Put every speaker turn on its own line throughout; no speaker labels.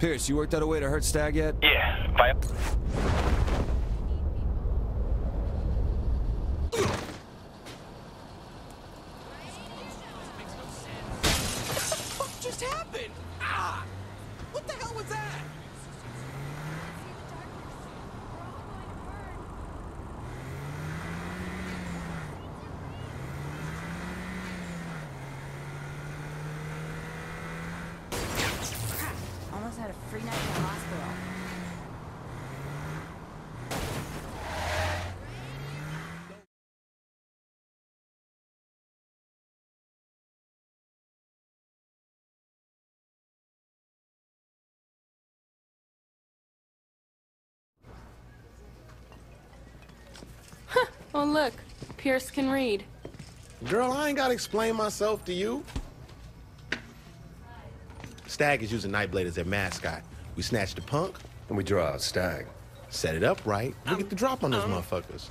Pierce, you worked out a way to hurt Stag yet?
Yeah,
What just happened? Ah! What the hell was that?
Crap! Almost had a free night in the hospital.
Oh, look. Pierce can read.
Girl, I ain't gotta explain myself to you. Stag is using Nightblade as their mascot. We snatch the punk,
And we draw out Stag.
set it up right, we get the drop on those motherfuckers.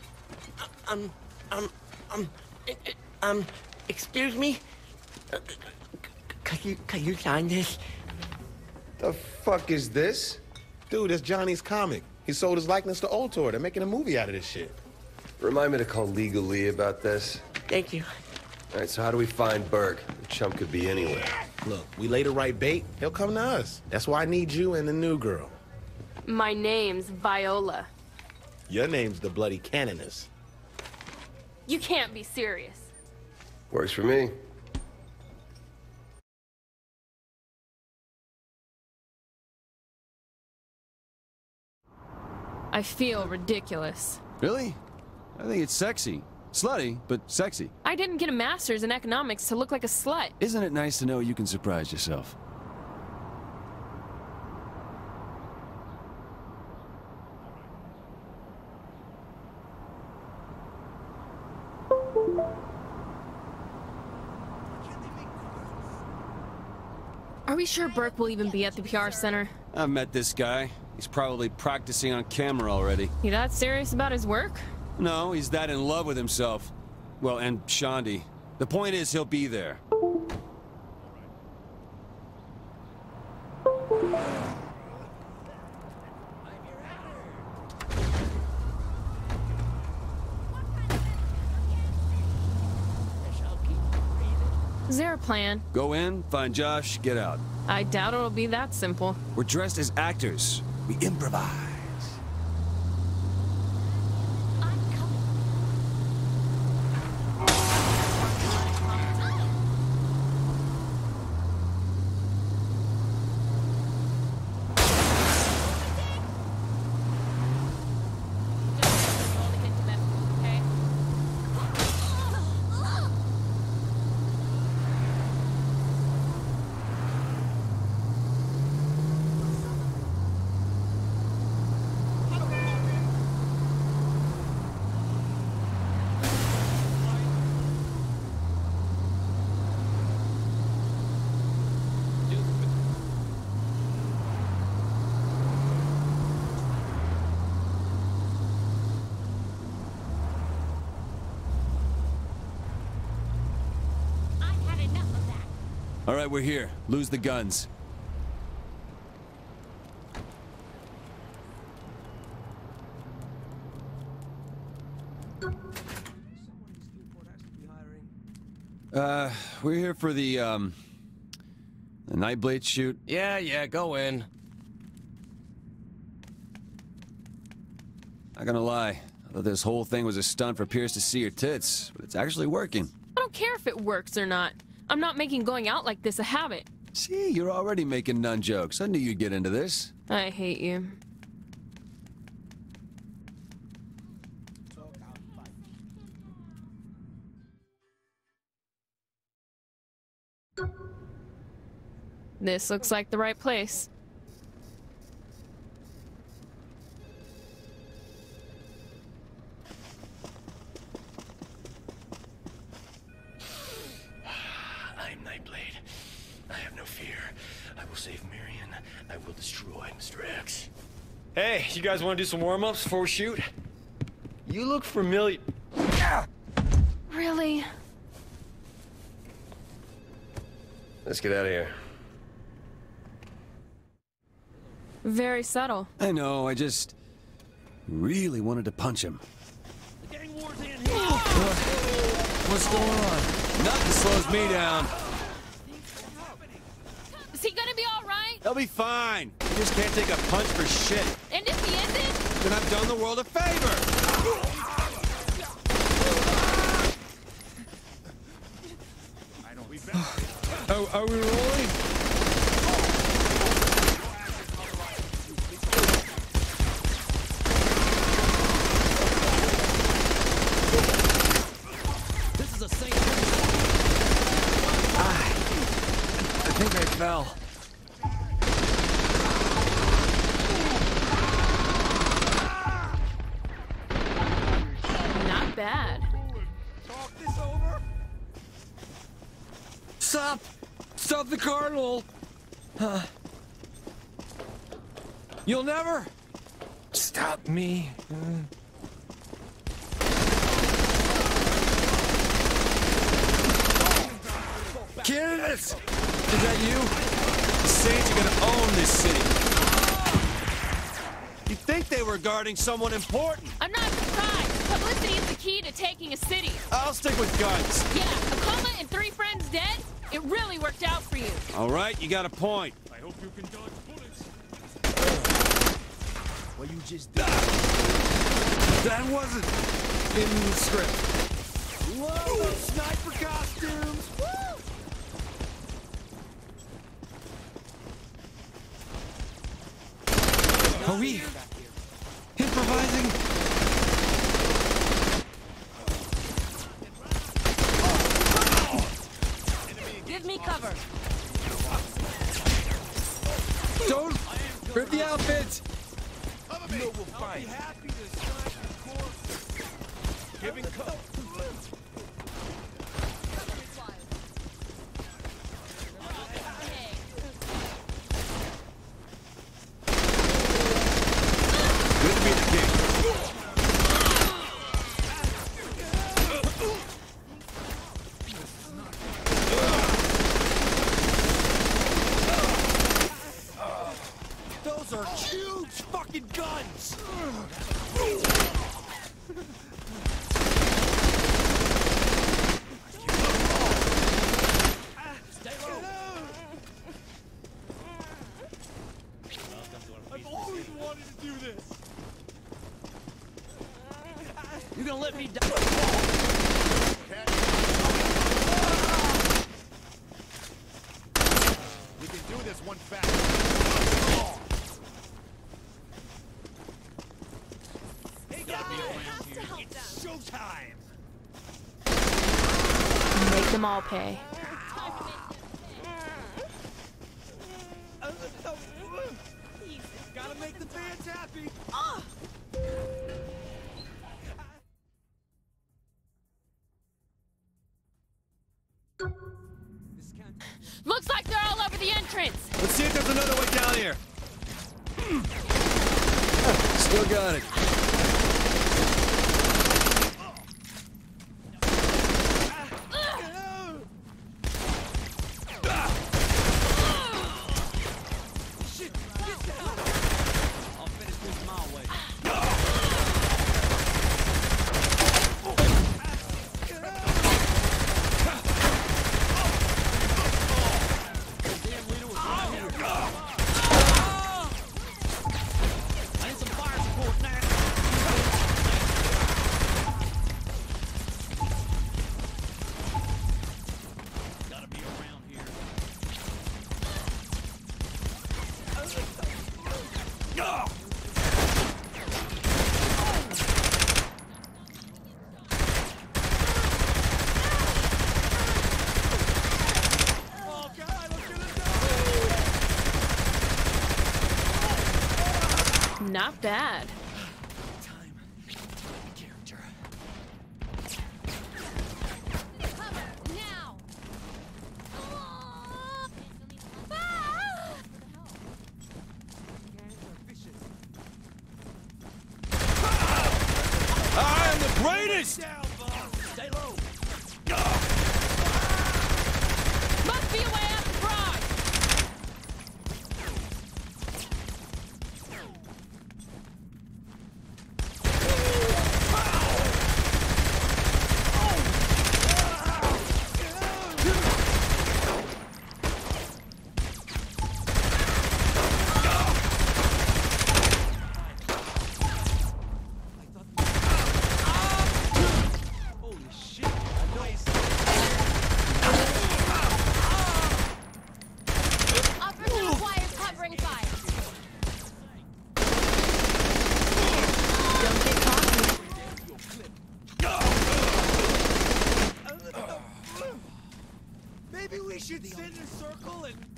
Excuse me? Could you sign this?
The fuck is this?
Dude, that's Johnny's comic. He sold his likeness to Ultor. They're making a movie out of this shit.
Remind me to call Legal Lee about this.
Thank you.
All right, so how do we find Burke? The chump could be anywhere.
Look, we lay the right bait, he'll come to us. That's why I need you and the new girl.
My name's Viola.
Your name's the Bloody Canoness.
You can't be serious.
Works for me.
I feel ridiculous.
Really? I think it's sexy. Slutty, but sexy.
I didn't get a master's in economics to look like a slut.
Isn't it nice to know you can surprise yourself?
Are we sure Burke will even be at the PR center?
I've met this guy. He's probably practicing on camera already.
You that serious about his work?
No, he's that in love with himself. Well, and Shaundi. The point is, he'll be there.
Is there a plan?
Go in, find Josh, get out.
I doubt it'll be that simple.
We're dressed as actors. We improvise. All right, we're here. Lose the guns. We're here for the Nightblade shoot.
Yeah, go in.
Not gonna lie, I thought this whole thing was a stunt for Pierce to see her tits, but it's actually working.
I don't care if it works or not. I'm not making going out like this a habit.
See, you're already making nun jokes. I knew you'd get into this.
I hate you. This looks like the right place.
I'm Nightblade. I have no fear. I will save Marion. I will destroy Mr. X.
Hey, you guys want to do some warm-ups before we shoot? You look familiar.
Really?
Let's get out of here.
Very subtle.
I know, I just really wanted to punch him.
The gang war's in here.
What's going on? Nothing slows me down.
Is he gonna be all right?
He'll be fine. You just can't take a punch for shit.
And if he isn't?
Then I've done the world a favor.
Are we rolling?
This is a saint.
I think I fell.
Not bad.
Stop! Stop the Cardinal! You'll never stop me. Candidates! Is that you?
The Saints are gonna own this city. You'd think they were guarding someone important.
I'm not surprised. Publicity is the key to taking a city.
I'll stick with guns.
Yeah, a coma and 3 friends dead? It really worked out for you.
All right, you got a point.
I hope you can dodge bullets.
Well, you just did. That wasn't in the script. Whoa, those sniper costumes! Woo! Are we improvising?
Give me cover.
Don't rip the outfits!
Giving cover.
Good to be the king.
Those are huge fucking guns. I've always wanted to do this.
You gonna let me die?
We can do this one fast.
Hey guys, it's showtime.
Make them all pay.
Gotta make the fans happy.
Looks like they're all over the entrance.
Let's see if there's another way down here. Still got it.
I'll finish this my way. I need some fire support now. Gotta be around here.
Not bad.
Character.
Now.
I am the greatest!
Down, boss. Stay low.
Must be a way out the garage.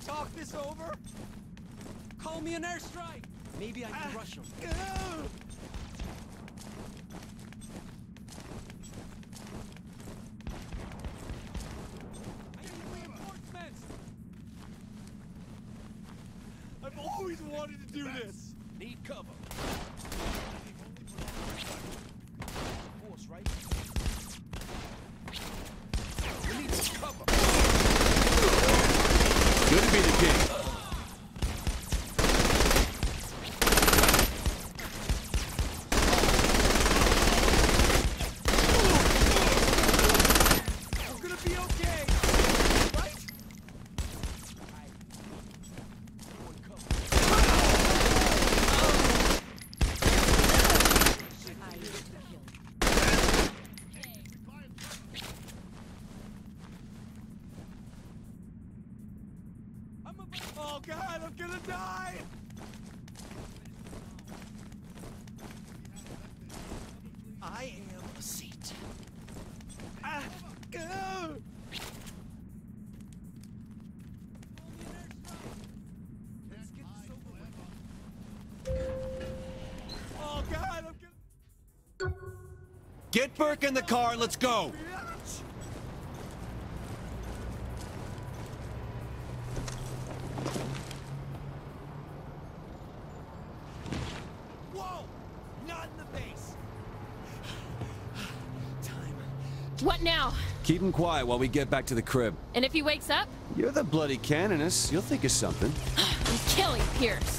talk this over?
Call me an airstrike. Maybe I can rush him.
Reinforcements! I've always wanted to do this.
Need cover. Force, right? We need some cover.
Good to be the king.
I'm gonna be okay, right? Oh God, I'm gonna die! I am a seat. Go! Oh God, I'm gonna...
Get Burke in the car and let's go.
Whoa! Not in the base! Time.
What now?
Keep him quiet while we get back to the crib.
And if he wakes up,
You're the bloody canoness. You'll think of something.
I'm killing Pierce.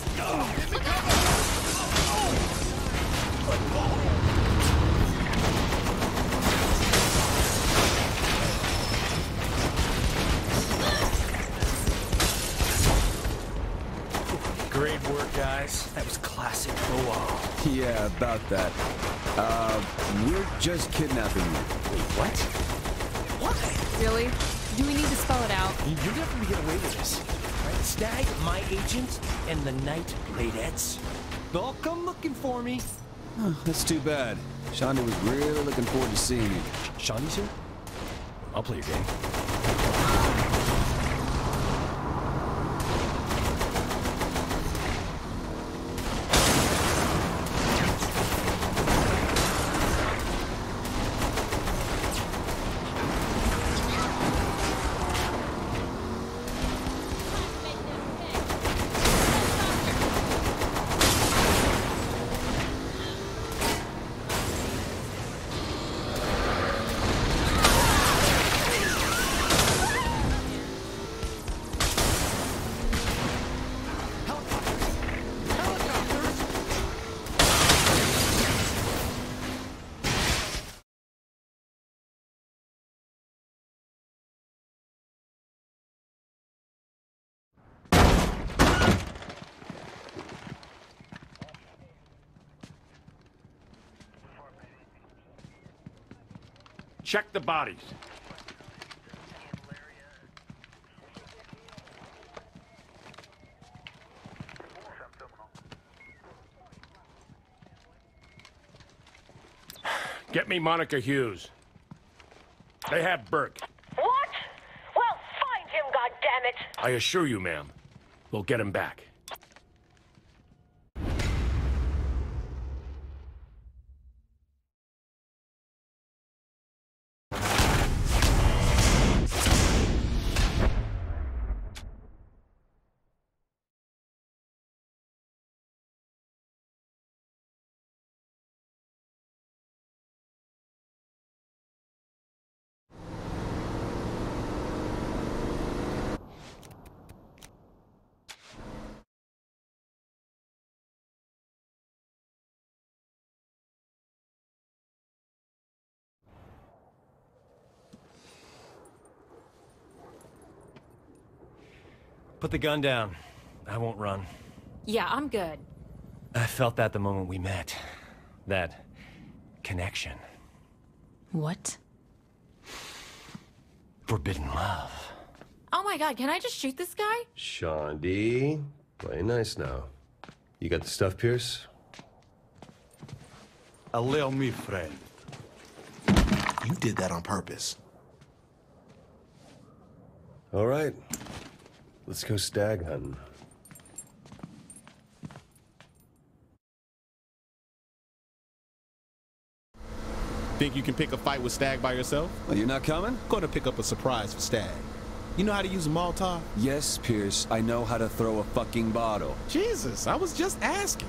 Great work, guys. That was classic. Oh, wow.
Yeah, about that. We're just kidnapping you.
Wait, what? Why?
Really? Do we need to spell it out?
You're definitely get away with this. Right? Stag, my agent, and the Night Ladettes. They'll come looking for me.
That's too bad. Shonda was really looking forward to seeing you.
Shawnee's here? I'll play your game.
Check the bodies. Get me Monica Hughes. They have Burke.
What? Well, find him, goddammit!
I assure you, ma'am, we'll get him back.
Put the gun down. I won't run.
Yeah, I'm good.
I felt that the moment we met. That connection.
What?
Forbidden love.
Oh my God, can I just shoot this guy?
Shaundi, play nice now. You got the stuff, Pierce?
Allow me, friend.
You did that on purpose.
All right. Let's go stag hunting.
Think you can pick a fight with Stag by yourself?
Well, you're not coming?
Gonna pick up a surprise for Stag. You know how to use a Molotov?
Yes, Pierce. I know how to throw a fucking bottle.
Jesus, I was just asking.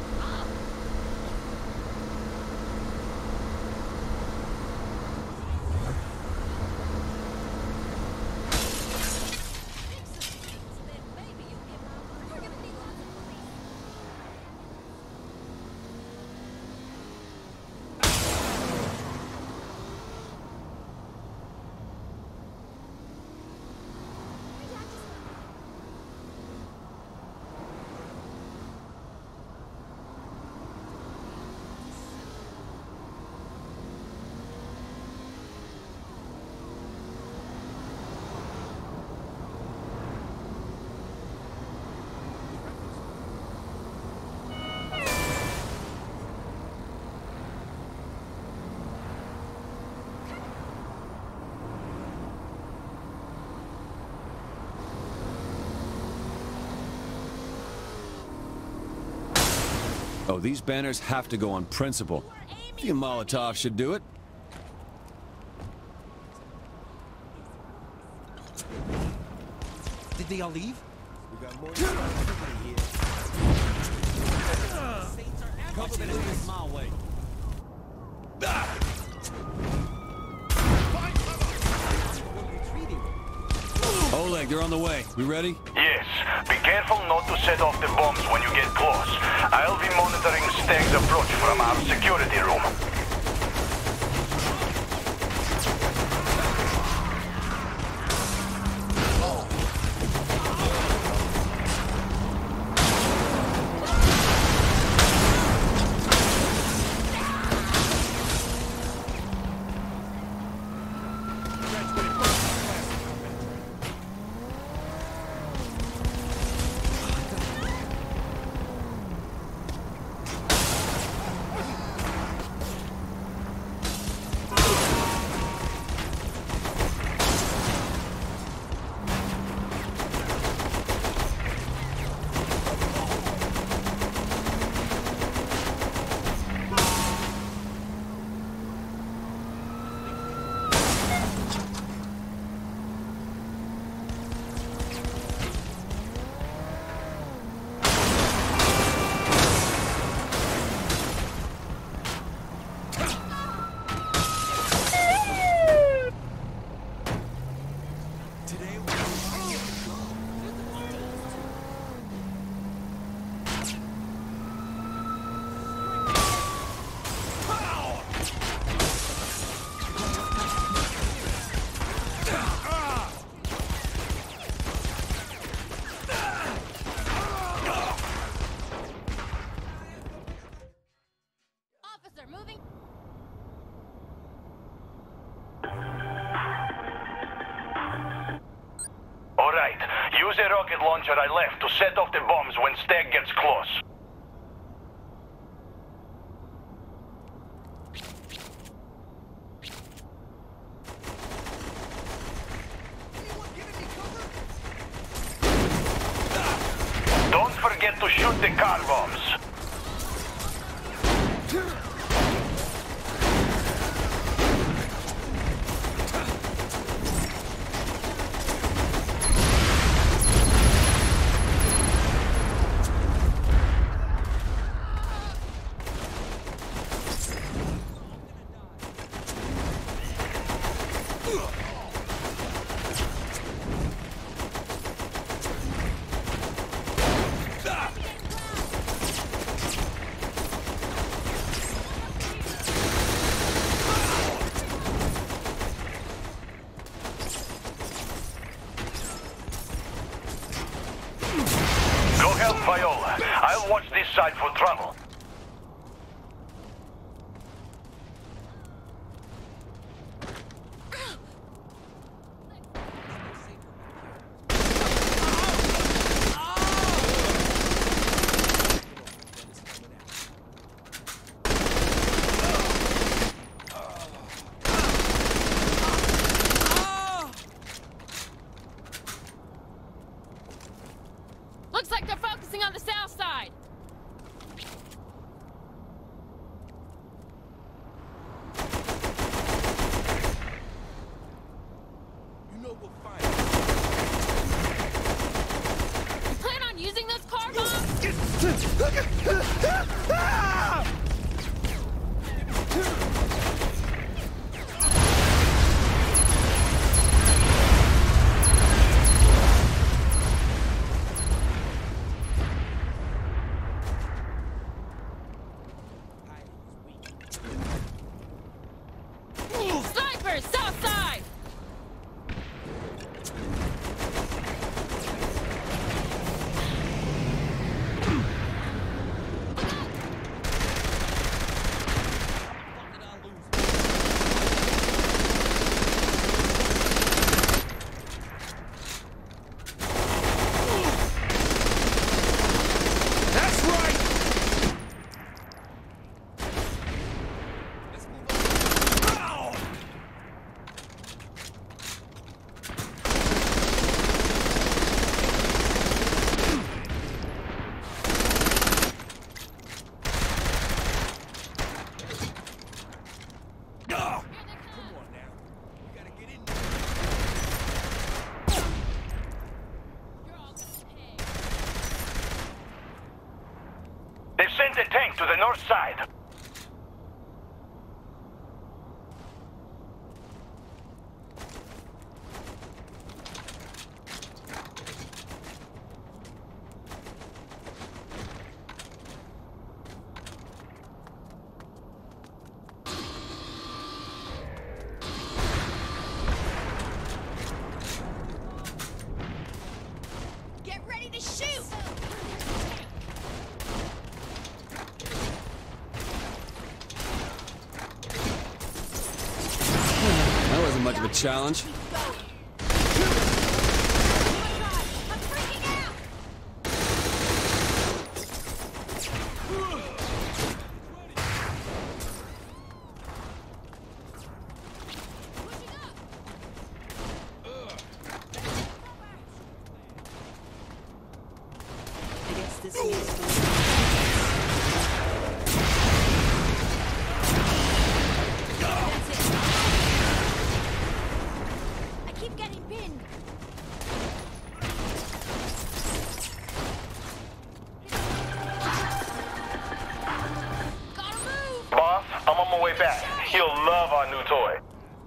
Oh, these banners have to go on principle. The Molotov should do it.
Did they all leave?
We got more.
Cover the enemies my way.
Oleg, they're on the way. We ready?
Yes. Be careful not to set off the bombs when you get close. I'll be monitoring Stag's approach from our security room. Alright, use a rocket launcher I left to set off the bombs when Stag gets close. Don't forget to shoot the car bombs. Go help Viola. I'll watch this side for trouble. They've sent a tank to the north side.
Get ready to shoot!
That wasn't much of a challenge.
I guess this is I keep getting pinned. Gotta move!
Boss, I'm on my way back. He'll love our new toy.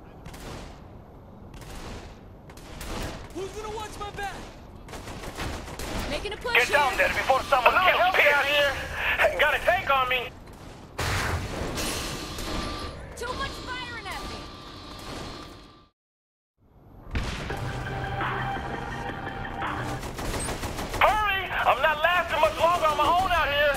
Who's gonna watch my back?
Making a push
Get down
here.
there before someone kills Pierce. Out here. Got a tank on me.
Too much firing at me.
Hurry! I'm not lasting much longer on my own out here.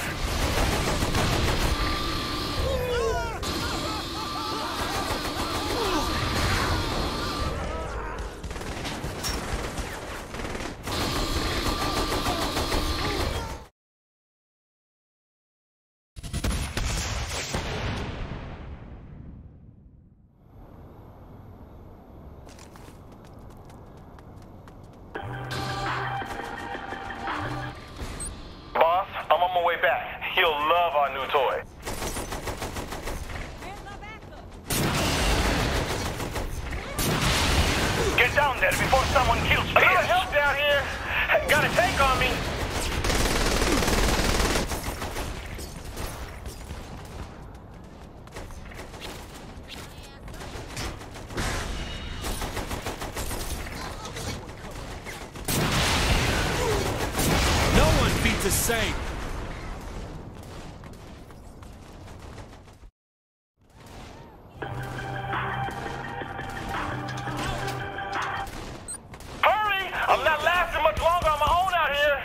Boss, I'm on my way back. He'll love our new toy. Get down there before someone kills Pierce. Another help down here. Got a tank on me.
No one beats a Saint.
Hurry! I'm not lasting much longer on my own out here.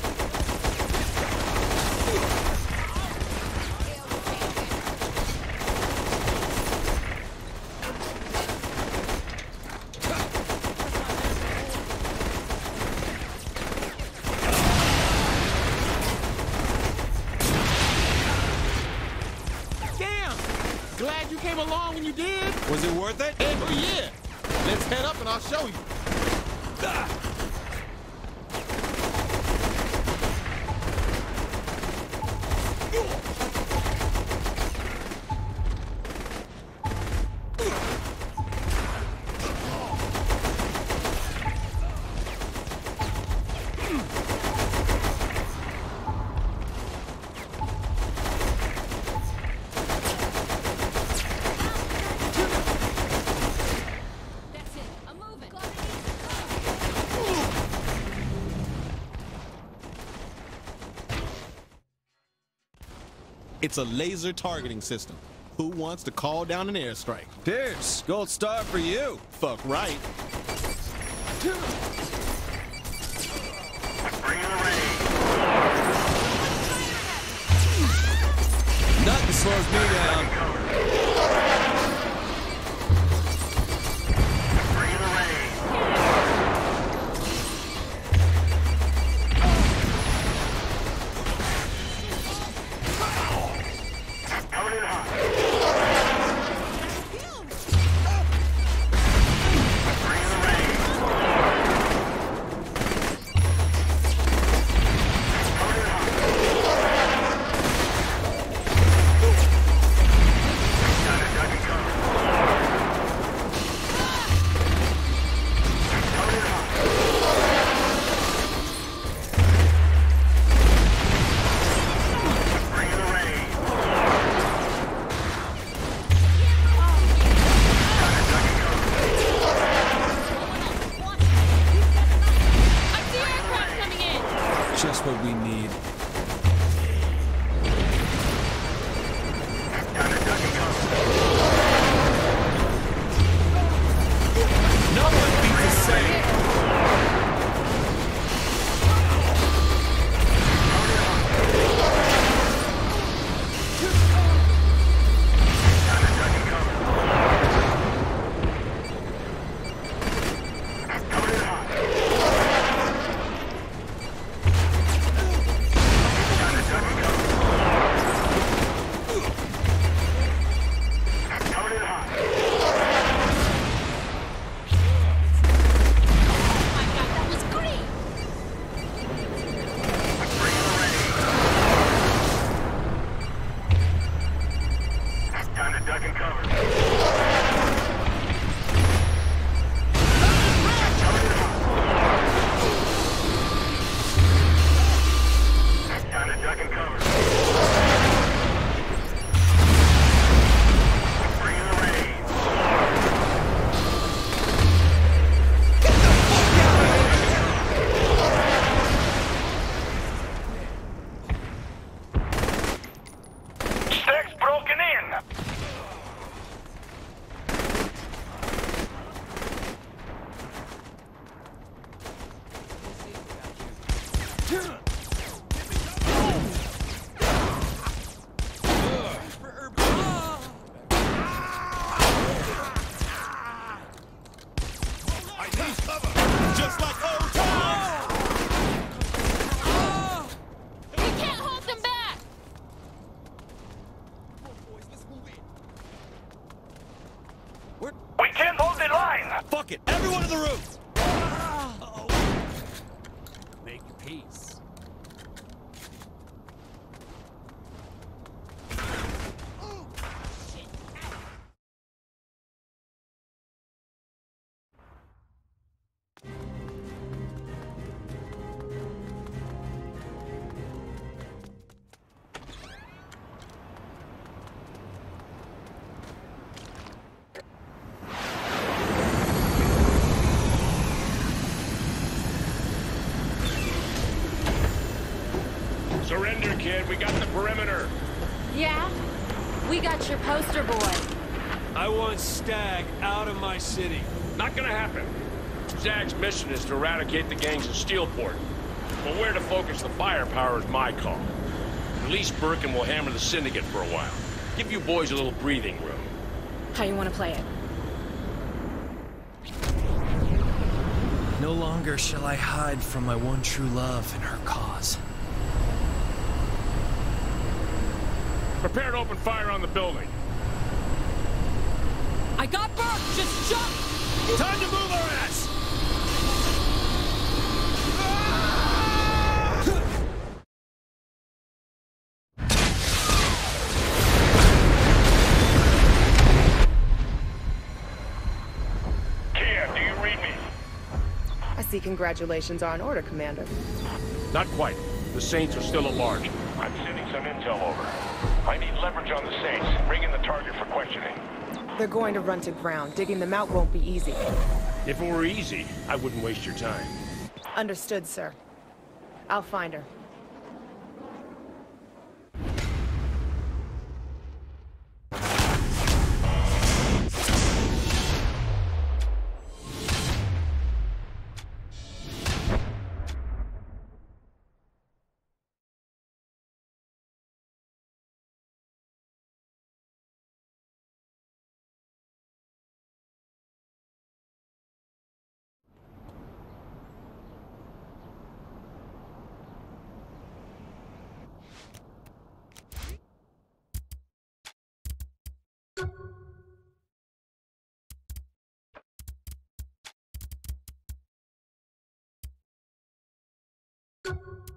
Damn! Glad you came along when you did.
Was it worth it?
Hell yeah! Let's head up and I'll show you.
That's it. I'm moving.
It's a laser targeting system. Who wants to call down an airstrike?
Pierce, gold star for you.
Fuck right.
Nothing slows me down.
ducking cover. Time to duck and cover. Bring in the rain. Stack's broken in.
Just like old times!
We can't hold them back!
We can't hold the line.
Fuck it! Everyone in the room!
Make peace.
Surrender, kid. We got the perimeter.
Yeah? We got your poster boy.
I want Stagg out of my city.
Not gonna happen. Stag's mission is to eradicate the gangs of Steelport. But where to focus the firepower is my call. Release Birkin will hammer the Syndicate for a while. Give you boys a little breathing room.
How you want to play it?
No longer shall I hide from my one true love and her cause.
Prepare to open fire on the building.
I got Burke! Just jump!
Time to move our ass!
Kia, do you read me?
I see congratulations are in order, Commander.
Not quite. The Saints are still at large.
I'm sending some intel over. I need leverage on the Saints. Bring in the target for questioning.
They're going to run to ground. Digging them out won't be easy.
If it were easy, I wouldn't waste your time.
Understood, sir. I'll find her.
You